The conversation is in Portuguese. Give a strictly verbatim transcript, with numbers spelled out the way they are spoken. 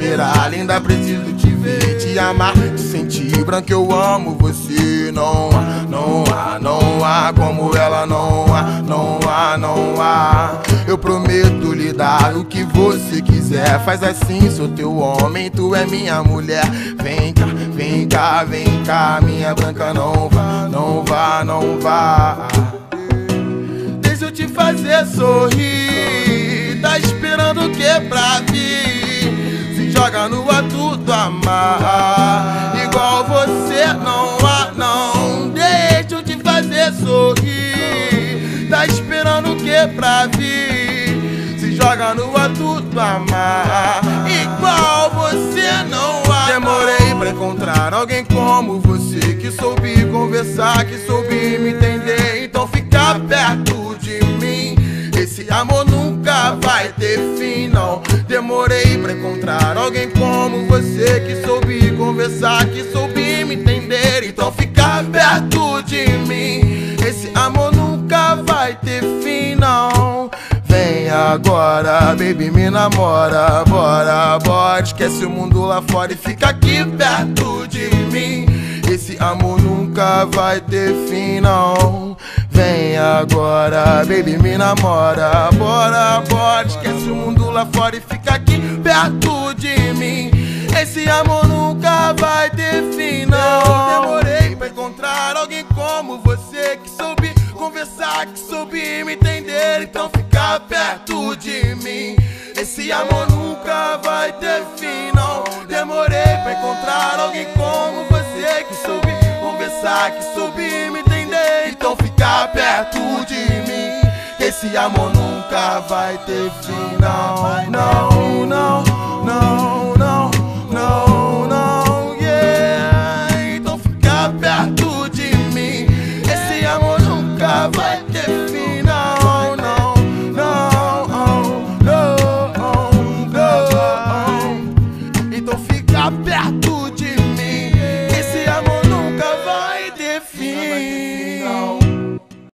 esperar, linda, preciso te ver, te amar, te sentir, branca, eu amo você. Não há, não há, não há como ela, não há, não há, não há. Eu prometo lhe dar o que você quiser, faz assim, sou teu homem, tu é minha mulher. Vem cá, vem cá, vem cá, minha branca, não vá, não vá, não vá. Deixa eu te fazer sorrir, tá esperando o que pra vir? Se joga no ar, tudo amar, igual você não há, não. Deixa eu te fazer sorrir, tá esperando o que pra vir? Se joga no ar, tudo amar, igual você não há. Demorei pra encontrar alguém como você, que soube conversar, que soube me entender. Então fica perto de mim, esse amor nunca vai ter fim, não. Demorei pra encontrar alguém como você, que soube conversar, que soube me entender. Então fica perto de mim, esse amor nunca vai ter fim, não. Vem agora, baby, me namora, bora, bora. Esquece o mundo lá fora e fica aqui perto de mim, esse amor nunca vai ter fim, não. Vem agora, baby, me namora, bora, bora. Esquece o mundo lá fora e fica aqui perto de mim, esse amor nunca vai ter fim, não. Demorei pra encontrar alguém como você, que soube conversar, que soube me entender. Então fica perto de mim, esse amor nunca vai ter fim, não. Demorei pra encontrar alguém como você, que soube conversar, que soube me entender. Então fica perto de mim, esse amor nunca vai ter fim, não, não, não.